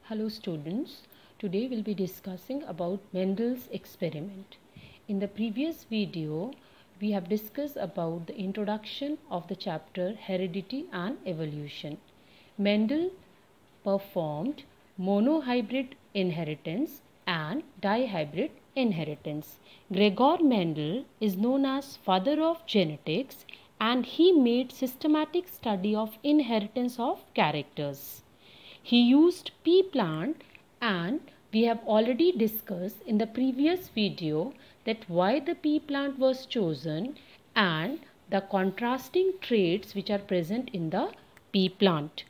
Hello students, today we'll be discussing about Mendel's experiment. In the previous video, we have discussed about the introduction of the chapter Heredity and Evolution. Mendel performed monohybrid inheritance and dihybrid inheritance. Gregor Mendel is known as father of genetics and he made systematic study of inheritance of characters. He used pea plant and we have already discussed in the previous video that why the pea plant was chosen and the contrasting traits which are present in the pea plant.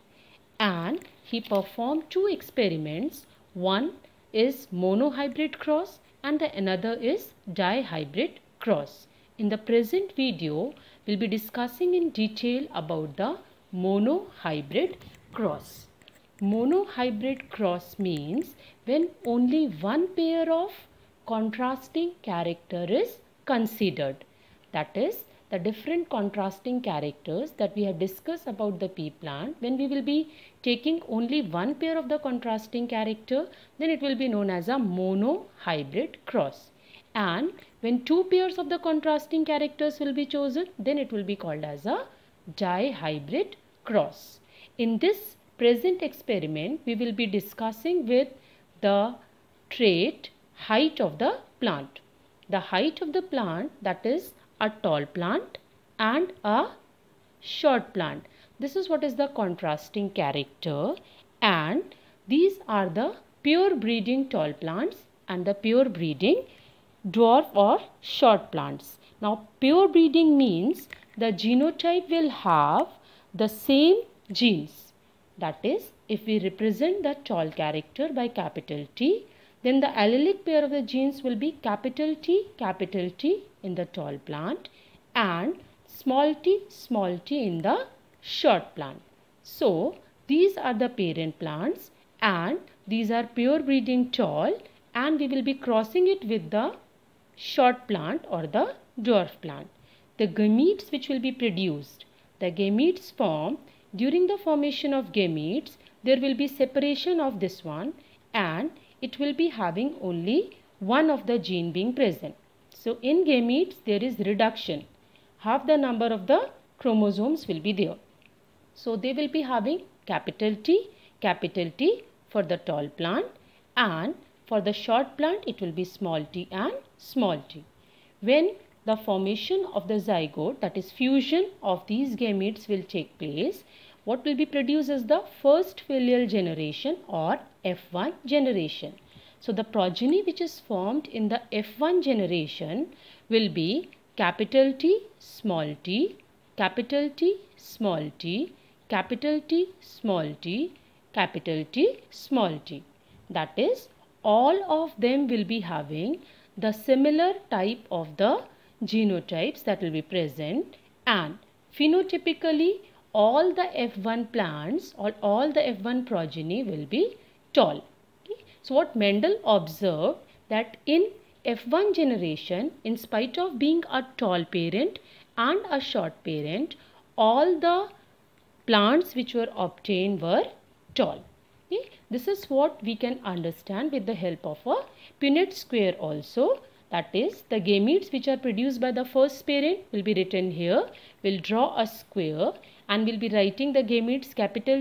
And he performed two experiments. One is monohybrid cross and the another is dihybrid cross. In the present video, we'll be discussing in detail about the monohybrid cross. Monohybrid cross means when only one pair of contrasting character is considered. That is the different contrasting characters that we have discussed about the pea plant. When we will be taking only one pair of the contrasting character, then it will be known as a monohybrid cross. And when two pairs of the contrasting characters will be chosen, then it will be called as a dihybrid cross. In this present experiment, we will be discussing with the trait height of the plant. The height of the plant, that is a tall plant and a short plant. This is what is the contrasting character, and these are the pure breeding tall plants and the pure breeding dwarf or short plants. Now pure breeding means the genotype will have the same genes. That is, if we represent the tall character by capital T, then the allelic pair of the genes will be capital T in the tall plant and small t in the short plant. So, these are the parent plants and these are pure breeding tall, and we will be crossing it with the short plant or the dwarf plant. The gametes which will be produced, the gametes form. During the formation of gametes, there will be separation of this one and it will be having only one of the gene being present. So in gametes, there is reduction. Half the number of the chromosomes will be there. So they will be having capital T for the tall plant, and for the short plant it will be small t and small t. When the formation of the zygote, that is fusion of these gametes, will take place, what will be produced is the first filial generation or F1 generation. So the progeny which is formed in the F1 generation will be capital T, small t, capital T, small t, capital T, small t, capital T, small t. That is, all of them will be having the similar type of the genotypes that will be present, and phenotypically all the F1 plants or all the F1 progeny will be tall. Okay. So what Mendel observed, that in F1 generation, in spite of being a tall parent and a short parent, all the plants which were obtained were tall. Okay. This is what we can understand with the help of a Punnett square also. That is, the gametes which are produced by the first parent will be written here. We'll draw a square and we'll be writing the gametes capital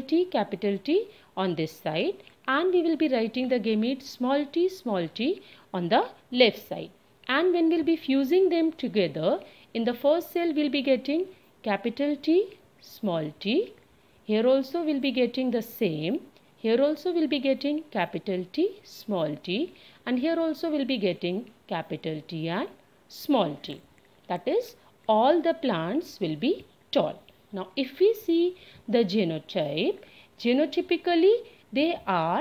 T on this side, and we will be writing the gametes small t on the left side. And when we'll be fusing them together, in the first cell we'll be getting capital T, small t. Here also we'll be getting the same. Here also we'll be getting capital T, small t, and here also we'll be getting capital T and small t. That is, all the plants will be tall. Now, if we see the genotype, genotypically they are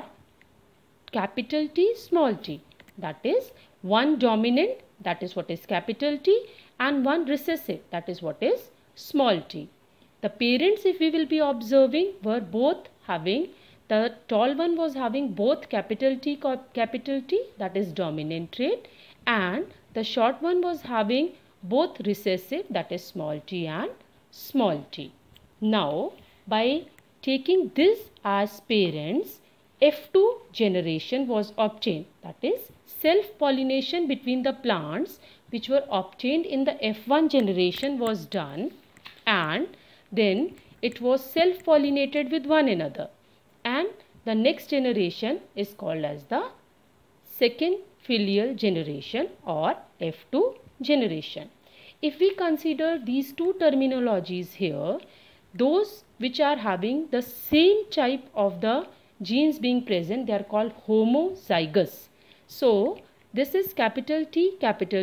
capital T, small t. That is, one dominant, that is what is capital T, and one recessive, that is what is small t. The parents, if we will be observing, were both having, the tall one was having both capital T, that is dominant trait, and the short one was having both recessive, that is small t and small t. Now, by taking this as parents, F2 generation was obtained. That is self-pollination between the plants which were obtained in the F1 generation was done, and then it was self-pollinated with one another, and the next generation is called as the second filial generation or F2 generation. If we consider these two terminologies here, those which are having the same type of the genes being present, they are called homozygous. So this is capital T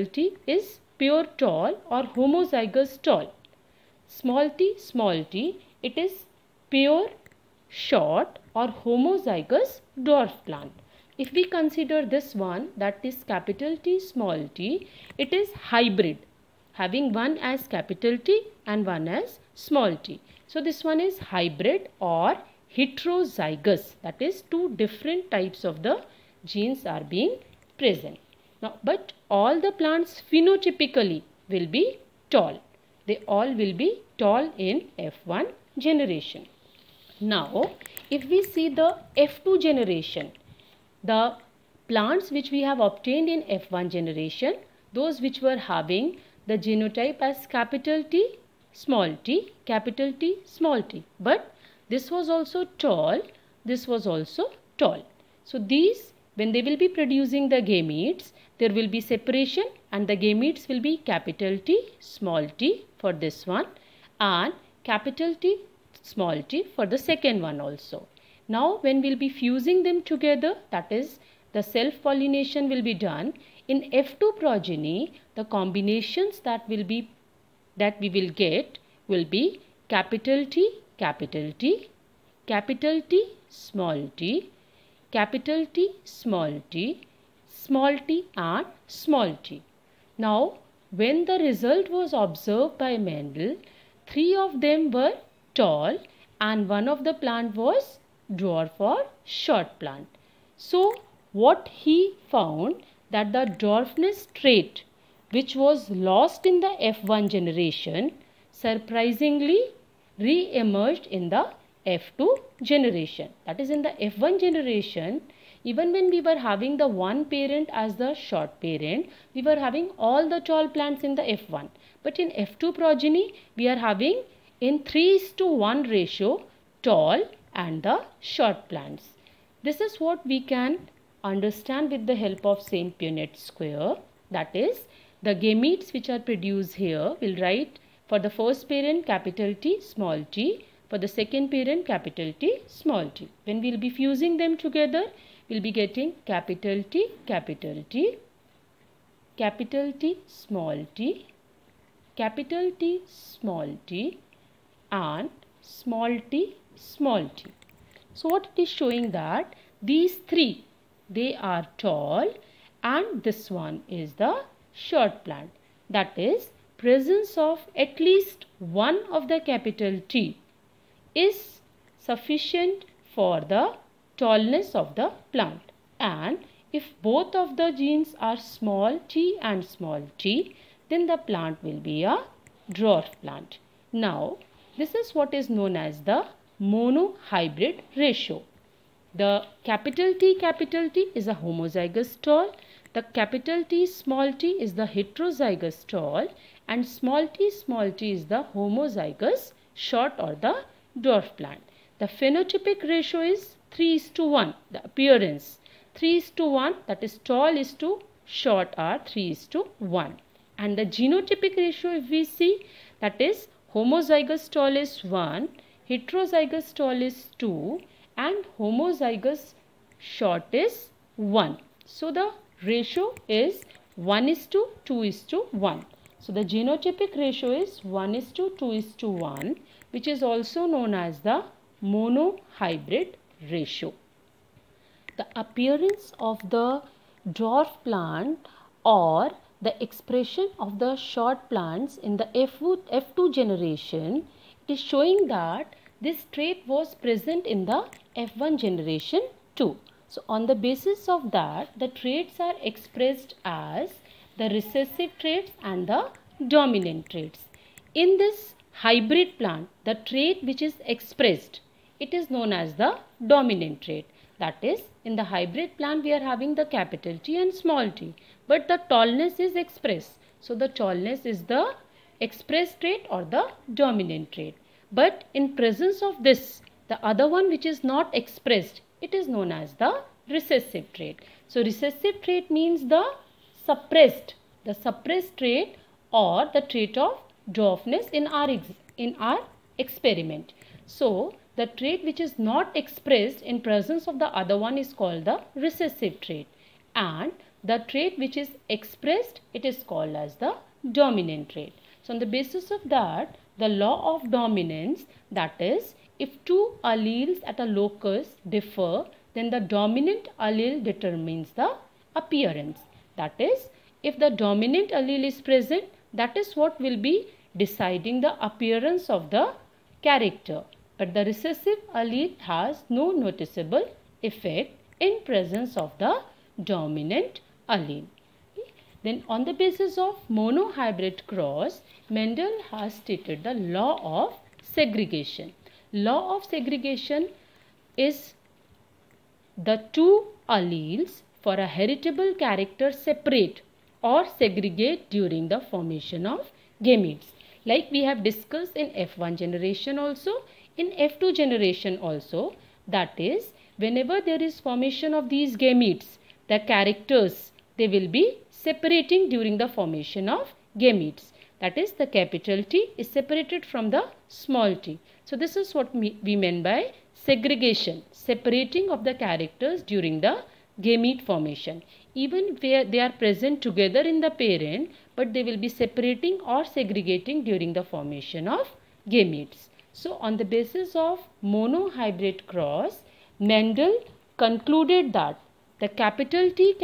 is pure tall or homozygous tall. Small t, it is pure short or homozygous dwarf plant. If we consider this one, that is capital T, small t, it is hybrid, having one as capital T and one as small t. So this one is hybrid or heterozygous, that is two different types of the genes are being present. Now, but all the plants phenotypically will be tall. They all will be tall in F1 generation. Now, if we see the F2 generation, the plants which we have obtained in F1 generation, those which were having the genotype as capital T, small t, capital T, small t. But this was also tall, this was also tall. So these, when they will be producing the gametes, there will be separation and the gametes will be capital T, small t for this one and capital T, small t for the second one also. Now when we will be fusing them together, that is the self-pollination will be done. In F2 progeny, the combinations that we will get will be capital T, capital T, capital T, small t, capital T, small t and small t. Now when the result was observed by Mendel, 3 of them were tall and one of the plant was dwarf or short plant. So what he found, that the dwarfness trait which was lost in the F1 generation surprisingly re-emerged in the F2 generation. That is, in the F1 generation, even when we were having the one parent as the short parent, we were having all the tall plants in the F1. But in F2 progeny, we are having in 3:1 ratio tall and the short plants. This is what we can understand with the help of Saint-Punnett square. That is, the gametes which are produced here will write for the first parent capital T, small t, for the second parent capital T, small t. When we will be fusing them together, we will be getting capital T, capital T, capital T, small t, capital T, small t and small t, small t. So what it is showing, that these three, they are tall and this one is the short plant. That is, presence of at least one of the capital T is sufficient for the tallness of the plant, and if both of the genes are small t and small t, then the plant will be a dwarf plant. Now this is what is known as the monohybrid ratio. The capital T is a homozygous tall, the capital T, small t is the heterozygous tall, and small t is the homozygous short or the dwarf plant. The phenotypic ratio is 3:1, the appearance 3:1, that is tall is to short are 3:1. And the genotypic ratio, if we see, that is homozygous tall is 1, heterozygous tall is 2 and homozygous short is 1. So the ratio is 1:2:1. So the genotypic ratio is 1:2:1, which is also known as the monohybrid ratio. The appearance of the dwarf plant or the expression of the short plants in the F2 generation, it is showing that this trait was present in the F1 generation too. So on the basis of that, the traits are expressed as the recessive traits and the dominant traits. In this hybrid plant, the trait which is expressed, it is known as the dominant trait. That is, in the hybrid plant we are having the capital T and small t, but the tallness is expressed. So the tallness is the expressed trait or the dominant trait. But in presence of this, the other one which is not expressed, it is known as the recessive trait. So recessive trait means the suppressed trait or the trait of dwarfness in our experiment. So the trait which is not expressed in presence of the other one is called the recessive trait, and the trait which is expressed, it is called as the dominant trait. So on the basis of that, the law of dominance, that is, if two alleles at a locus differ, then the dominant allele determines the appearance. That is, if the dominant allele is present, that is what will be deciding the appearance of the character. But the recessive allele has no noticeable effect in presence of the dominant allele. Then on the basis of monohybrid cross, Mendel has stated the law of segregation. Law of segregation is the two alleles for a heritable character separate or segregate during the formation of gametes. Like we have discussed in F1 generation also, in F2 generation also, that is, whenever there is formation of these gametes, the characters, they will be separating during the formation of gametes. That is, the capital T is separated from the small t. So this is what we meant by segregation, separating of the characters during the gamete formation. Even where they are present together in the parent, but they will be separating or segregating during the formation of gametes. So on the basis of monohybrid cross, Mendel concluded that the capital T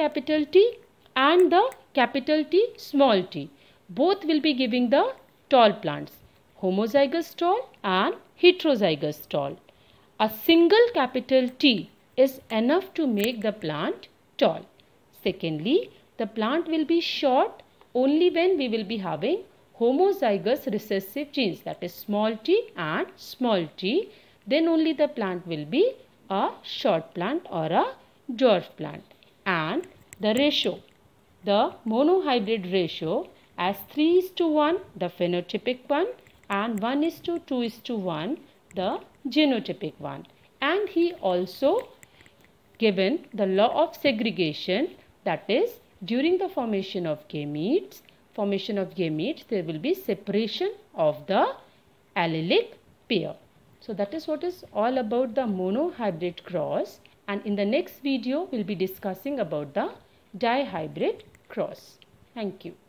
and the capital T small t, both will be giving the tall plants, homozygous tall and heterozygous tall. A single capital T is enough to make the plant tall. Secondly, the plant will be short only when we will be having homozygous recessive genes, that is small t and small t. Then only the plant will be a short plant or a dwarf plant. And the ratio, the monohybrid ratio, as 3:1 the phenotypic one and 1:2:1 the genotypic one. And he also given the law of segregation, that is, during the formation of gametes, there will be separation of the allelic pair. So that is what is all about the monohybrid cross, and in the next video we'll be discussing about the dihybrid cross. Thank you.